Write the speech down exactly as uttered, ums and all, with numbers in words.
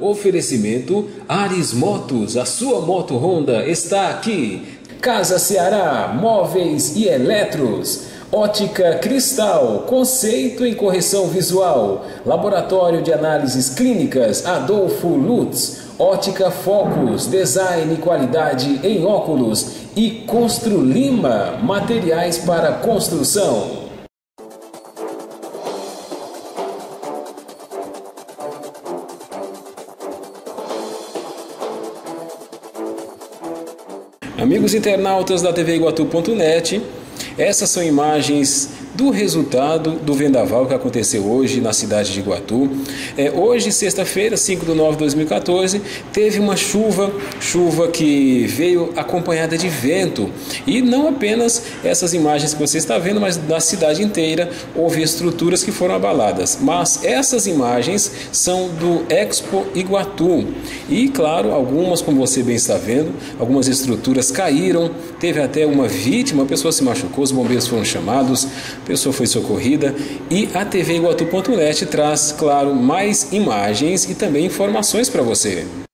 Oferecimento Ares Motos, a sua moto Honda está aqui. Casa Ceará, móveis e eletros. Ótica Cristal, conceito em correção visual. Laboratório de análises clínicas Adolfo Lutz. Ótica Focus, design e qualidade em óculos. E Constru Lima, materiais para construção. Amigos internautas da T V Iguatu ponto net, essas são imagens do resultado do vendaval que aconteceu hoje na cidade de Iguatu. É, hoje, sexta-feira, cinco de nove de dois mil e quatorze, teve uma chuva, chuva que veio acompanhada de vento. E não apenas essas imagens que você está vendo, mas na cidade inteira houve estruturas que foram abaladas. Mas essas imagens são do Expo Iguatu. E, claro, algumas, como você bem está vendo, algumas estruturas caíram, teve até uma vítima, a pessoa se machucou, os bombeiros foram chamados, a pessoa foi socorrida, e a T V Iguatu ponto net traz, claro, mais imagens e também informações para você.